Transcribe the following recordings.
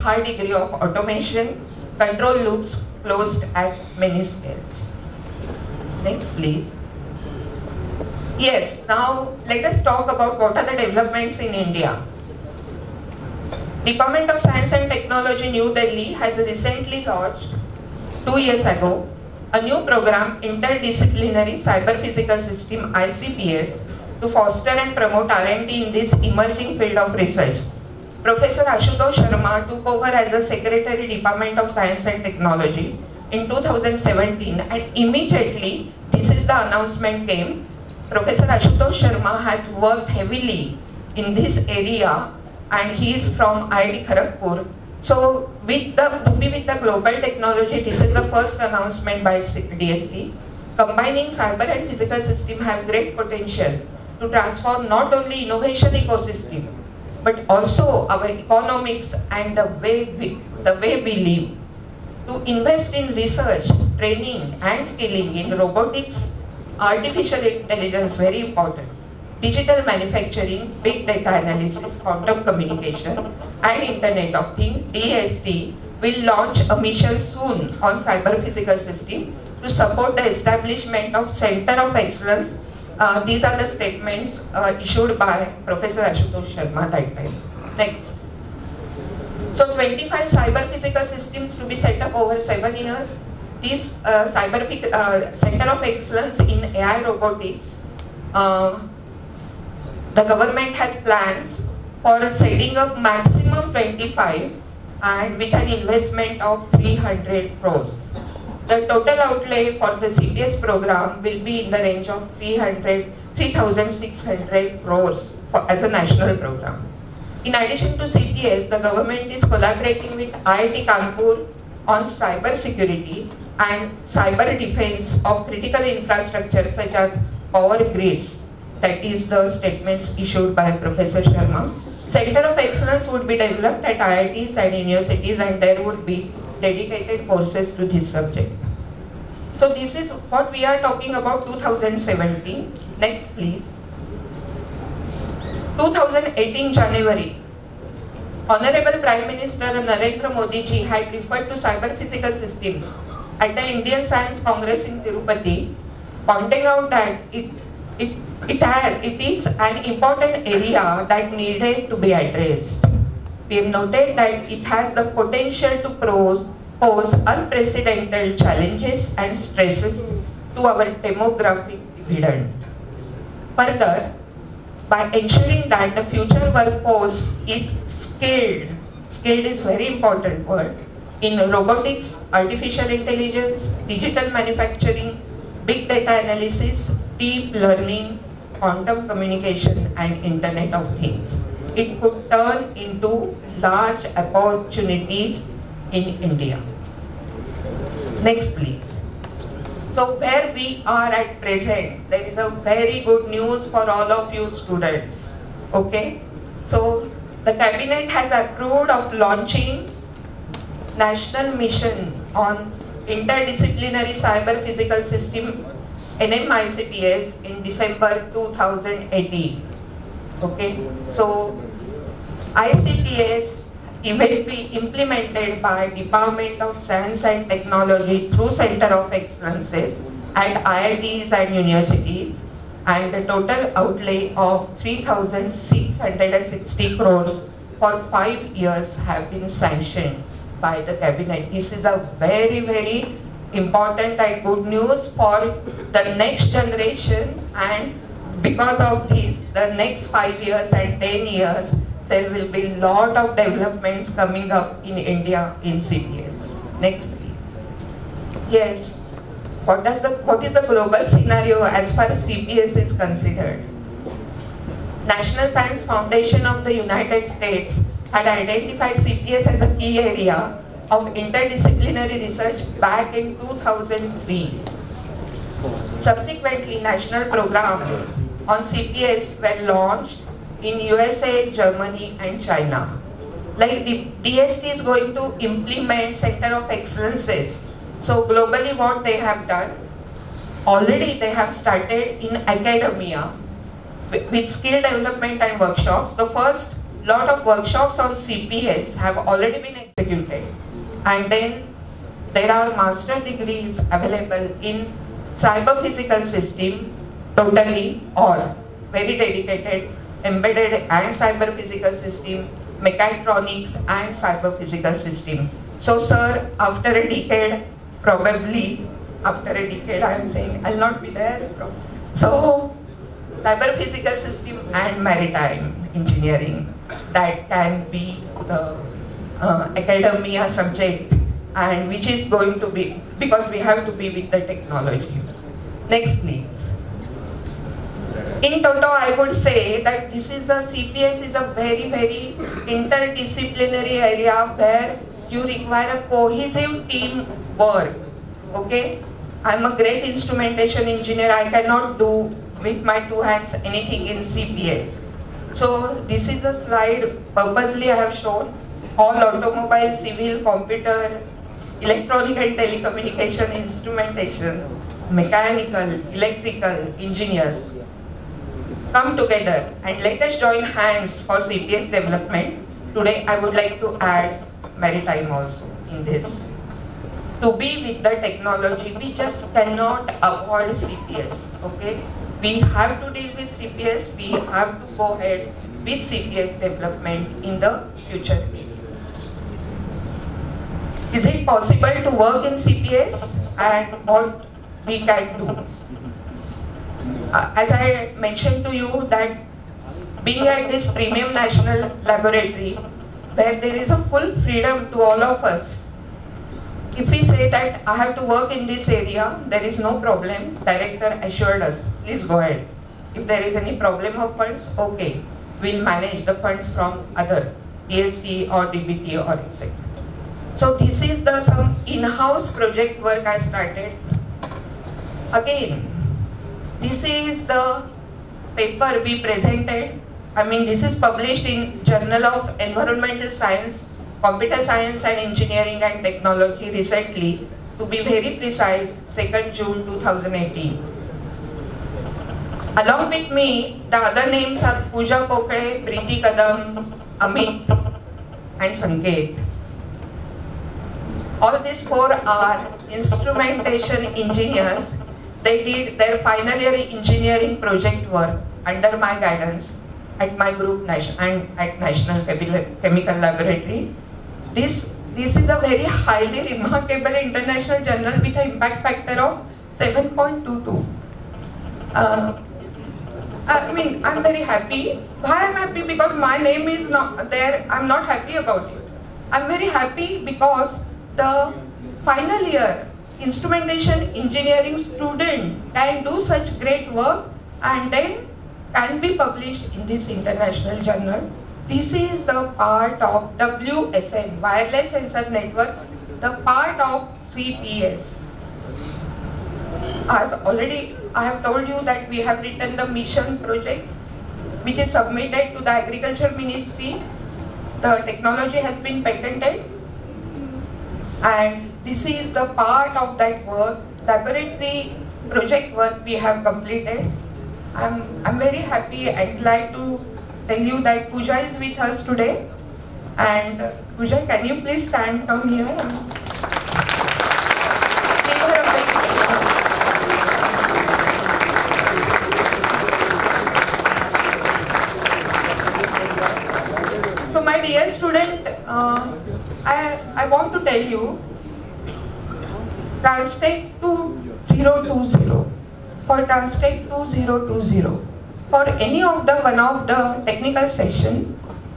high degree of automation, control loops closed at many scales. Next, please. Yes, now let us talk about what are the developments in India. Department of Science and Technology, New Delhi has recently launched 2 years ago a new program, Interdisciplinary Cyber Physical System ICPS, to foster and promote R&D in this emerging field of research. Professor Ashutosh Sharma took over as a Secretary, Department of Science and Technology in 2017, and immediately this is the announcement came. Professor Ashutosh Sharma has worked heavily in this area and he is from IIT Kharagpur. So to be with the global technology, this is the first announcement by DST. Combining cyber and physical system have great potential to transform not only innovation ecosystem, but also our economics and the way we live. To invest in research, training and skilling in robotics, artificial intelligence, very important, digital manufacturing, big data analysis, quantum communication and Internet of Things, DST will launch a mission soon on cyber physical system to support the establishment of Center of Excellence. These are the statements issued by Professor Ashutosh Sharma that time. Next. So 25 cyber physical systems to be set up over 7 years. This Center of Excellence in AI robotics, the government has plans for setting up maximum 25 and with an investment of 300 crores. The total outlay for the CPS program will be in the range of 3,600 crores as a national program. In addition to CPS, the government is collaborating with IIT Kanpur on cyber security and cyber defense of critical infrastructure such as power grids. That is the statements issued by Professor Sharma. Center of Excellence would be developed at IITs and universities, and there would be dedicated courses to this subject. So this is what we are talking about 2017. Next please. 2018 January, Honorable Prime Minister Narendra Modi ji had referred to cyber physical systems at the Indian Science Congress in Tirupati, pointing out that it is an important area that needed to be addressed. We have noted that it has the potential to pose unprecedented challenges and stresses to our demographic dividend. Further, by ensuring that the future workforce is skilled is very important word, in robotics, artificial intelligence, digital manufacturing, big data analysis, deep learning, quantum communication and Internet of Things. It could turn into large opportunities in India. Next please. So where we are at present, there is a very good news for all of you students. Okay? So the cabinet has approved of launching national mission on interdisciplinary cyber physical system NMICPS in December 2018. Okay, so ICPS will be implemented by Department of Science and Technology through Center of Excellences at IITs and universities, and the total outlay of 3,660 crores for 5 years have been sanctioned by the cabinet. This is a very, very important and good news for the next generation, and because of this, the next 5 years and 10 years, there will be a lot of developments coming up in India in CPS. Next please. Yes, what is the global scenario as far as CPS is considered? National Science Foundation of the United States had identified CPS as a key area of interdisciplinary research back in 2003. Subsequently, national programs on CPS were launched in USA, Germany and China. Like the DST is going to implement Center of Excellences. So globally what they have done, already they have started in academia with skill development and workshops. The first lot of workshops on CPS have already been executed, and then there are master degrees available in cyber physical system totally, or very dedicated embedded and cyber physical system, mechatronics and cyber physical system. So sir, after a decade, probably after a decade I am saying I'll not be there. So cyber physical system and maritime engineering, that can be the academia subject, and which is going to be, because we have to be with the technology. Next please. In total, I would say that this is a CPS is a very, very interdisciplinary area where you require a cohesive team work. Okay, I'm a great instrumentation engineer. I cannot do with my two hands anything in CPS. So this is a slide purposely I have shown all automobile, civil, computer, electronic and telecommunication instrumentation, mechanical, electrical engineers come together and let us join hands for CPS development. Today I would like to add maritime also in this. To be with the technology, we just cannot avoid CPS, okay? We have to deal with CPS, we have to go ahead with CPS development in the future. Is it possible to work in CPS, and what we can do? As I mentioned to you that being at this premium national laboratory where there is a full freedom to all of us, if we say that I have to work in this area, there is no problem. Director assured us, please go ahead. If there is any problem of funds, okay, we'll manage the funds from other DST or DBT or etc. So this is the some in-house project work I started. Again, this is the paper we presented. I mean, this is published in Journal of Environmental Science, Computer Science and Engineering and Technology recently, to be very precise, 2nd June 2018. Along with me, the other names are Pooja Pokre, Preeti Kadam, Amit and Sanket. All these four are instrumentation engineers. They did their final year engineering project work under my guidance at my group and at National Chemical Laboratory. This is a very highly remarkable international journal with an impact factor of 7.22. I mean, I'm very happy. Why I'm happy? Because my name is not there. I'm not happy about it. I'm very happy because the final year instrumentation engineering student can do such great work and then can be published in this international journal. This is the part of WSN, Wireless Sensor Network, the part of CPS. I have told you that we have written the mission project, which is submitted to the Agriculture Ministry. The technology has been patented, and this is the part of that work. Laboratory project work we have completed. I'm very happy and glad to tell you that Pooja is with us today. And Pooja, can you please stand down here? And give her a big applause. So my dear student, I want to tell you, Transtech 2020. For Transtech 2020, for any of the one of the technical session,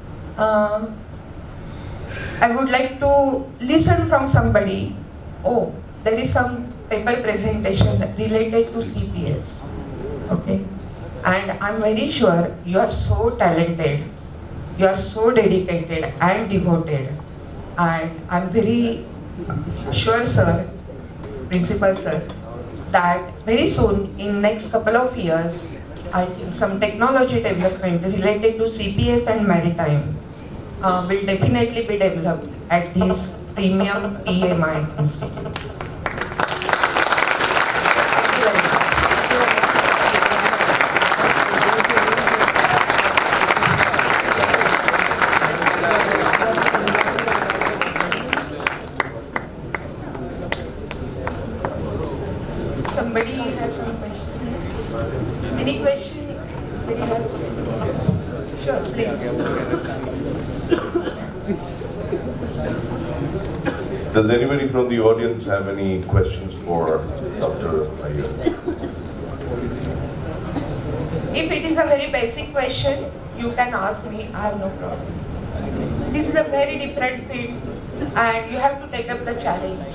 I would like to listen from somebody. Oh, there is some paper presentation related to CPS. Okay, and I'm very sure you are so talented, you are so dedicated and devoted, and I'm very sure, sir, Principal sir, that very soon, in next couple of years, I think some technology development related to CPS and maritime will definitely be developed at this premium PMI institute. Thank you very much. somebody has some question? Any question? Anybody has? Sure, please. Does anybody from the audience have any questions for Dr. Iyer? If it is a very basic question, you can ask me, I have no problem. This is a very different field and you have to take up the challenge.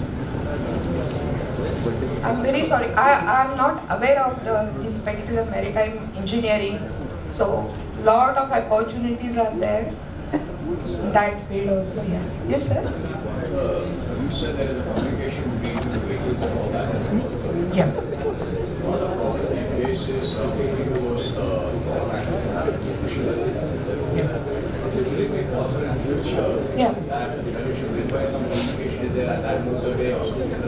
I'm very sorry, I am not aware of this particular maritime engineering, so lot of opportunities are there in that field also. Yeah. Yes, sir? You said there is a communication between the vehicles and all that. Yeah. Not a problem. If this is something was Yeah. that you should require some communication is there and that moves away or something.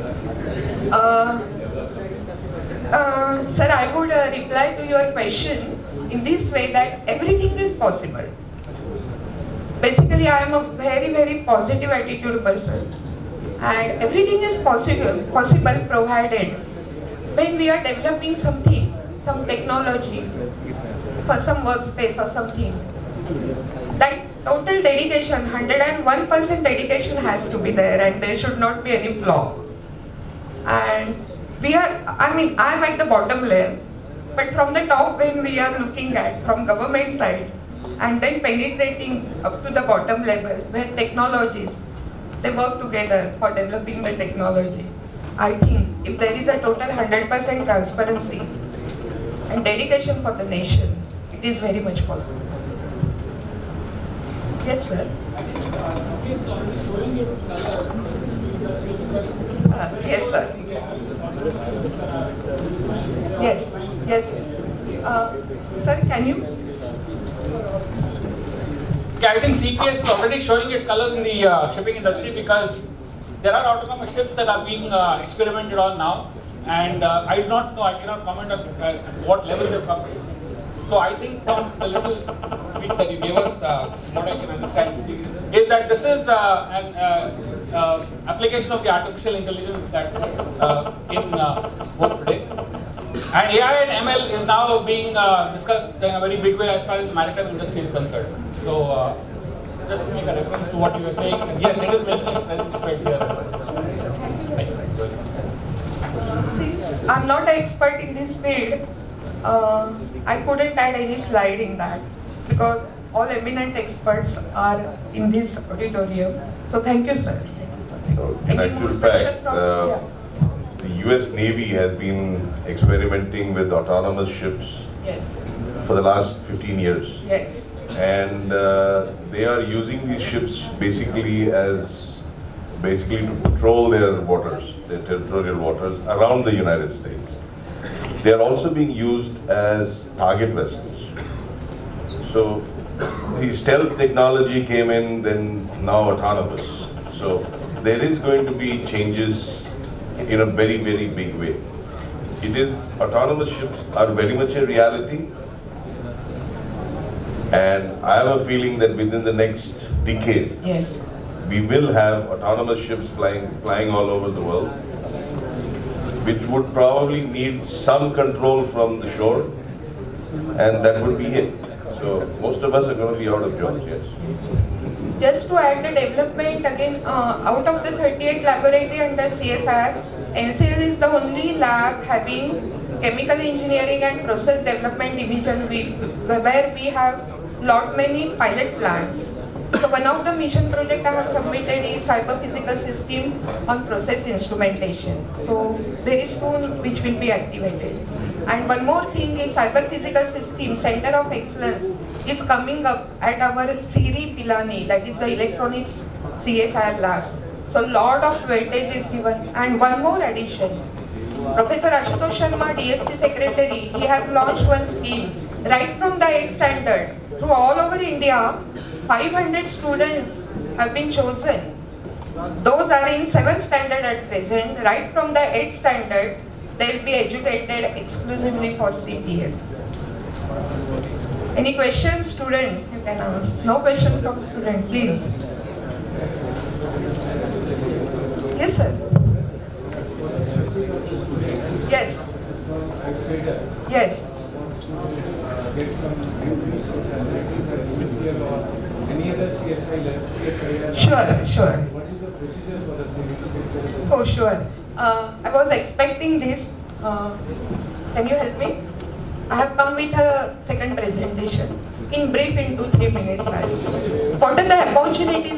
Sir, I would reply to your question in this way that everything is possible. Basically, I am a very, very positive attitude person. And everything is possible provided when we are developing something, some technology for some workspace or something. That total dedication, 101% dedication has to be there and there should not be any flaw. And I am at the bottom layer, but from the top when we are looking at from government side and then penetrating up to the bottom level where technologies, they work together for developing the technology. I think if there is a total 100% transparency and dedication for the nation, it is very much possible. Yes, sir. Yes, sir. Yes. Sir, can you? I think CPS is already showing its colors in the shipping industry because there are autonomous ships that are being experimented on now, and I do not know, I cannot comment on what level they've come to. So I think from the little speech that you gave us, what I can understand is that this is an application of the artificial intelligence that in work today. And AI and ML is now being discussed in a very big way as far as the maritime industry is concerned. So just to make a reference to what you were saying, and yes, it is making its presence felt here. Since I'm not an expert in this field, I couldn't add any slide in that because all eminent experts are in this auditorium. So thank you, sir. So, in actual fact, the US Navy has been experimenting with autonomous ships for the last 15 years. Yes. And they are using these ships basically to patrol their waters, their territorial waters around the United States. They are also being used as target vessels. So the stealth technology came in, then now autonomous. So there is going to be changes in a very, very big way. Autonomous ships are very much a reality. And I have a feeling that within the next decade, we will have autonomous ships flying all over the world, which would probably need some control from the shore, and that would be it. So most of us are going to be out of jobs, yes. Just to add the development again, out of the 38 laboratory under CSIR, NCL is the only lab having chemical engineering and process development division where we have many pilot plants. So one of the mission project I have submitted is cyber physical system on process instrumentation. So very soon which will be activated. And one more thing is cyber physical system center of excellence is coming up at our Siri Pilani, that is the electronics CSIR lab. So lot of weightage is given. And one more addition, Professor Ashutosh Sharma, DST Secretary, he has launched one scheme right from the 8th standard to all over India. 500 students have been chosen. Those are in 7th standard at present. Right from the 8th standard, they will be educated exclusively for CPS. Any questions, students? You can ask. No question from student, please. Yes, sir. Yes. Yes. Get some new resources, NPCL or any other CSI. Sure. What is the procedure for the same? Oh, sure. I was expecting this. Can you help me? I have come with a second presentation. In brief, in 2-3 minutes. What are the opportunities?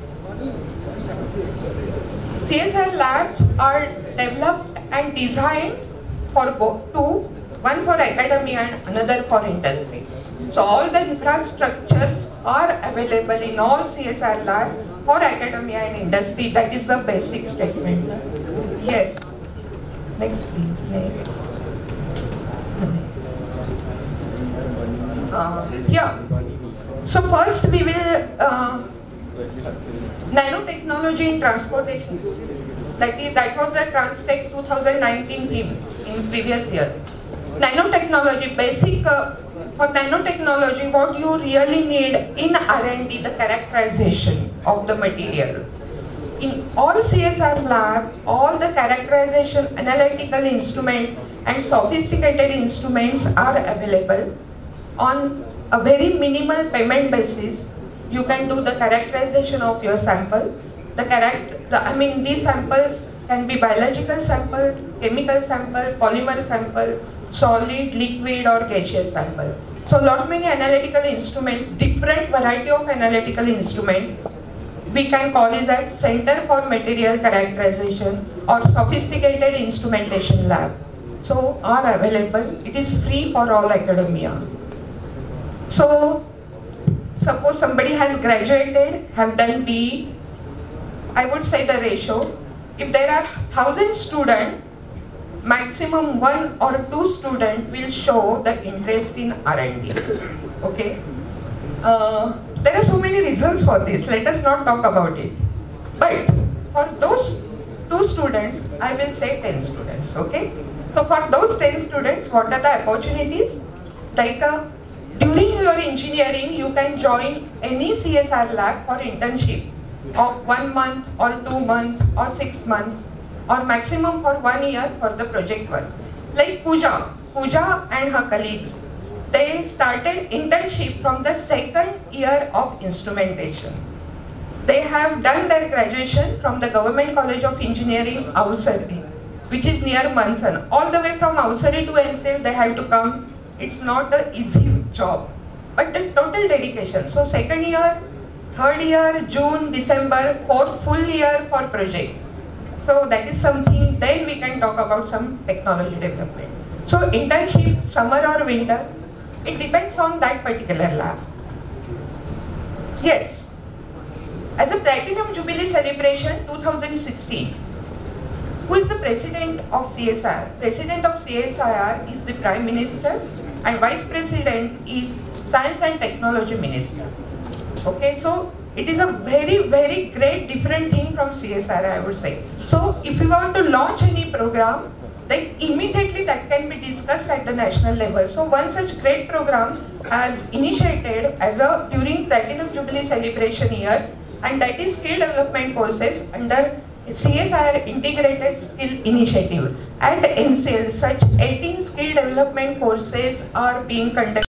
CSR labs are developed and designed for both two, one for academia and another for industry. So all the infrastructures are available in all CSR labs for academia and industry. That is the basic statement. Yes. Next, please. Next. Yeah. So first we will nanotechnology in transportation. That was the Transtech 2019 theme in previous years. Nanotechnology, basic for nanotechnology, what you really need in R&D, the characterization of the material. In all CSR labs, all the characterization, analytical instrument and sophisticated instruments are available. On a very minimal payment basis, you can do the characterization of your sample. These samples can be biological sample, chemical sample, polymer sample, solid, liquid or gaseous sample. So lot many analytical instruments, different variety of analytical instruments, we can call it as Center for Material Characterization or Sophisticated Instrumentation Lab. So are available. It is free for all academia. So suppose somebody has graduated, have done BE, I would say the ratio, if there are 1,000 students, maximum 1 or 2 students will show the interest in R&D. Okay? There are so many reasons for this, let us not talk about it. But for those 2 students, I will say 10 students, okay? So for those 10 students, what are the opportunities? Like during your engineering, you can join any CSR lab for internship of 1 month or 2 months or 6 months or maximum for 1 year for the project work. Like Pooja and her colleagues, they started internship from the 2nd year of instrumentation. They have done their graduation from the Government College of Engineering, Avsari, which is near Mansan. All the way from Avsari to NCL, they have to come. It's not an easy job, but the total dedication. So 2nd year, 3rd year, June, December, 4th full year for project. So that is something, then we can talk about some technology development. So internship, summer or winter, it depends on that particular lab. Yes. As a Platinum Jubilee celebration 2016, who is the president of CSR? President of CSIR is the Prime Minister and Vice President is Science and Technology Minister. Okay, so it is a very, very great different thing from CSR, I would say. So if you want to launch any program, then immediately that can be discussed at the national level. So one such great program has initiated as a during Platinum Jubilee celebration year, and that is skill development courses under CSIR Integrated Skill Initiative. At NCL, such 18 skill development courses are being conducted